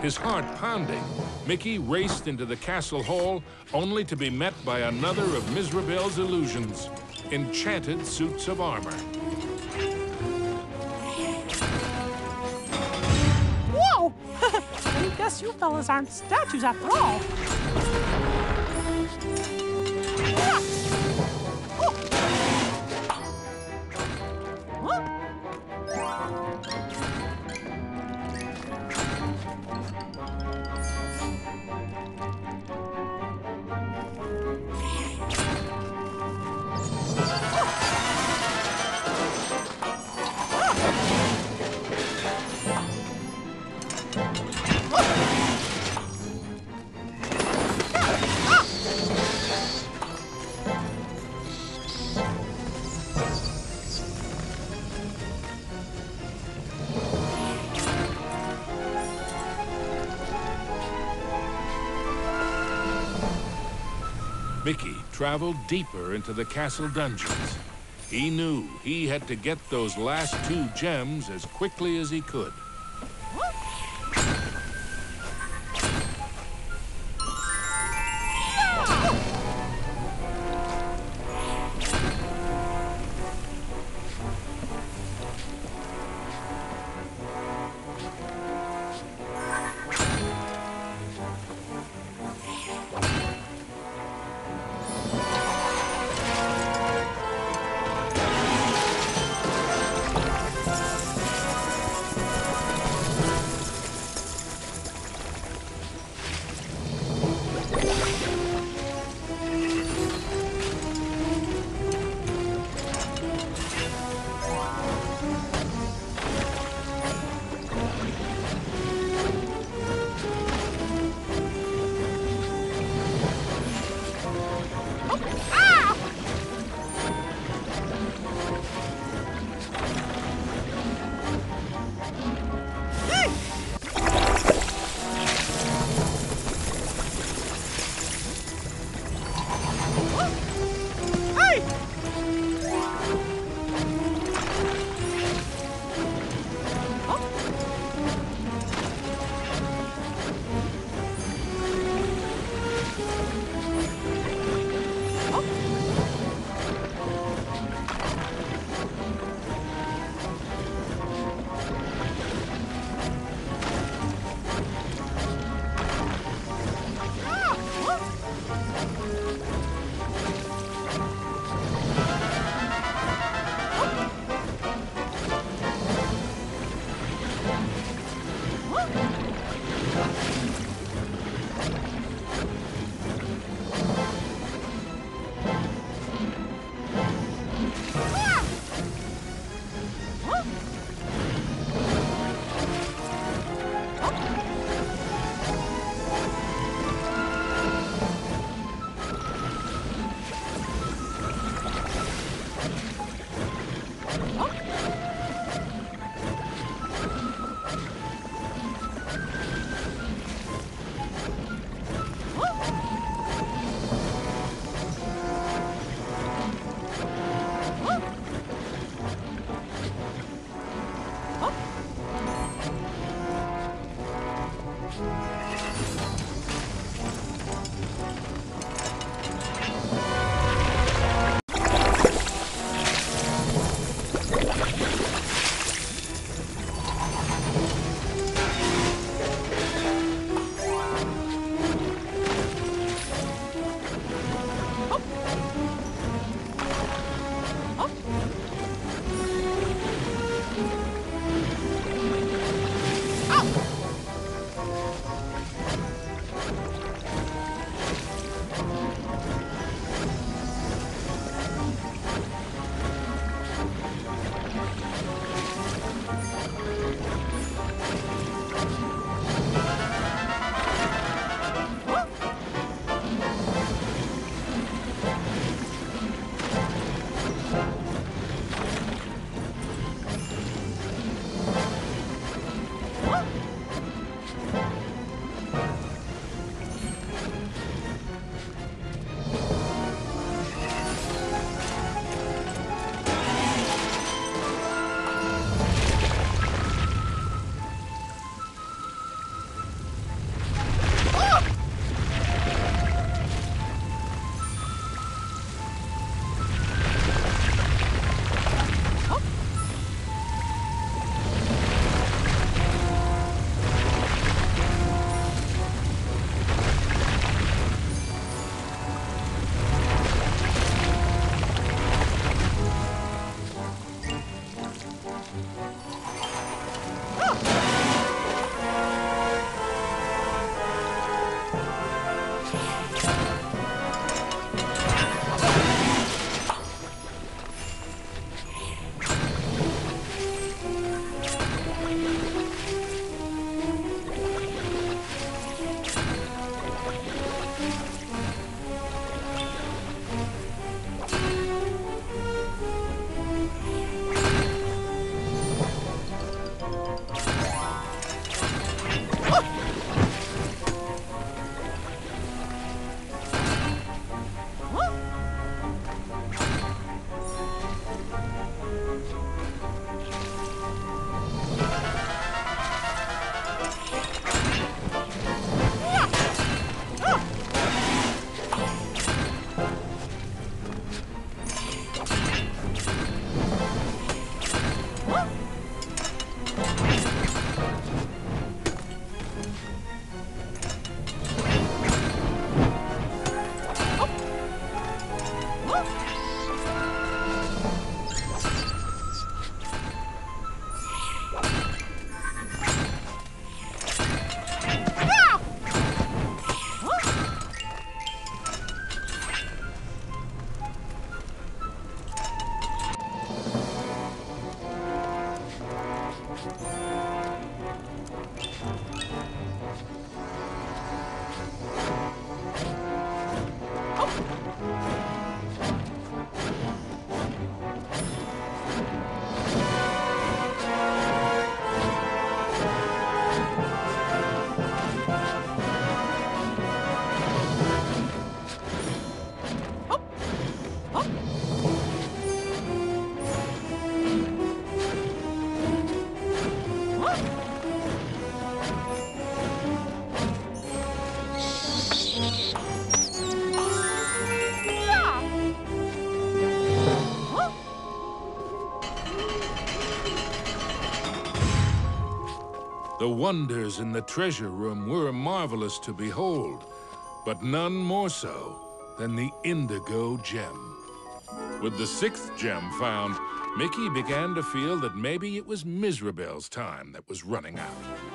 His heart pounding, Mickey raced into the castle hall only to be met by another of Mizrabel's illusions, enchanted suits of armor. Whoa! I guess you fellas aren't statues after all. Mickey traveled deeper into the castle dungeons. He knew he had to get those last 2 gems as quickly as he could. The wonders in the treasure room were marvelous to behold, but none more so than the indigo gem. With the 6th gem found, Mickey began to feel that maybe it was Mizrabel's time that was running out.